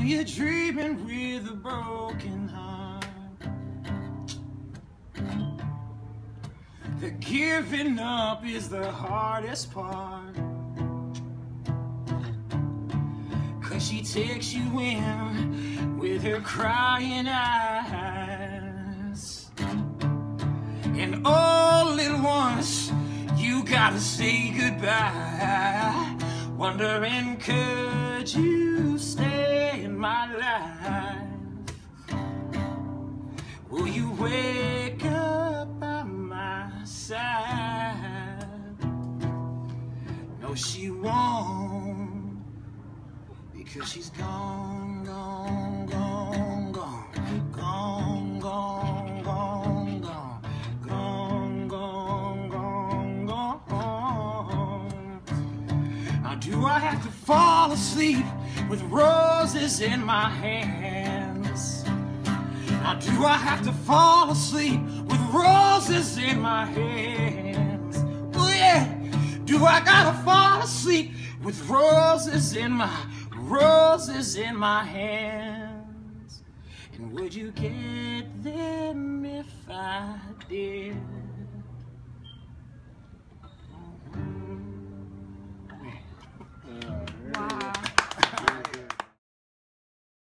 you're dreaming with a broken heart. The giving up is the hardest part, 'cause she takes you in with her crying eyes, and all at once you gotta say goodbye, wondering could you stay in my life? Will you wake up by my side? No, she won't, because she's gone, gone, gone, gone, gone, gone, gone, gone, gone, gone, gone, gone. Now, do I have to fall asleep with roses in my hands? Now, do I have to fall asleep with roses in my hands? Oh yeah, do I gotta fall asleep with roses in my hands? And would you get them if I did?